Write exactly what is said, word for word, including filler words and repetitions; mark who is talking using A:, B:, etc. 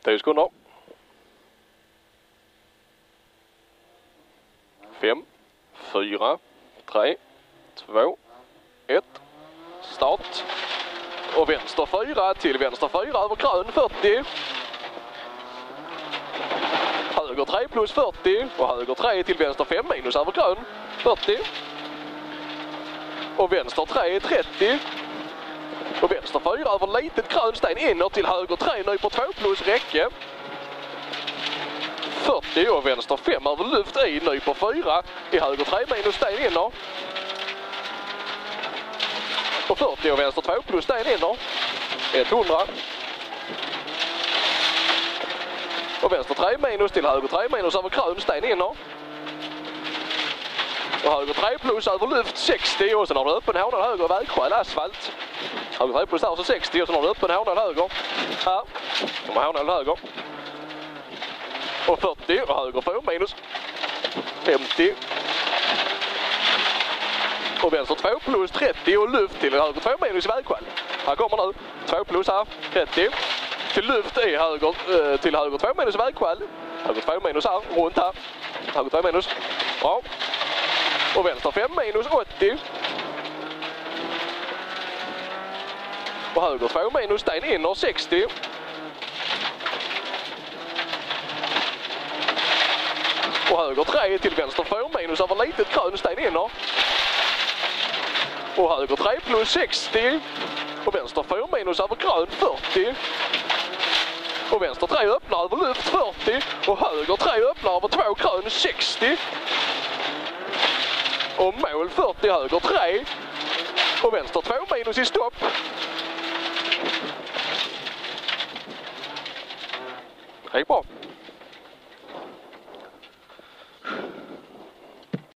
A: tio sekunder. fem, fyra, tre, två, ett. Start. Och vänster fyra till vänster fyra över krön fyrtio. Höger tre plus fyrtio och höger tre till vänster fem minus över krön fyrtio. Och vänster tre trettio. Och vänster fyra över litet krönsten inåt till höger tre nyper två plus räcke. fyrtio och vänster fem över luft i nyper fyra i höger tre minus sten inåt. Och fyrtio och vänster två plus sten inåt. hundra. Och vänster tre minus till höger tre minus över krön sten inåt. Och höger tre plus över luft sextio och sen har du öppen hårdad höger vägskäl asfalt. Höger tre plus där så sextio och sen har du öppen hårdad höger. Här kommer hårdad höger. Och fyrtio och höger fyra minus femtio. Och vänster två plus trettio och luft till höger två minus i vägskäl. Här kommer nu två plus här trettio. Till luft i höger, äh, till höger två minus i vägskäl. Höger två minus här, runt här. Höger två minus. Bra. Och vänster fem minus åttio. Och höger två minus sten in och sextio. Och höger tre till vänster fyra minus över litet krön sten in och. Och höger tre plus sextio. Och vänster fyra minus över krön fyrtio. Och vänster tre öppnar över luft fyrtio. Och höger tre öppnar över två krön sextio. Och mål fyrtio höger tre. Och vänster två minus i stopp. Det gick bra.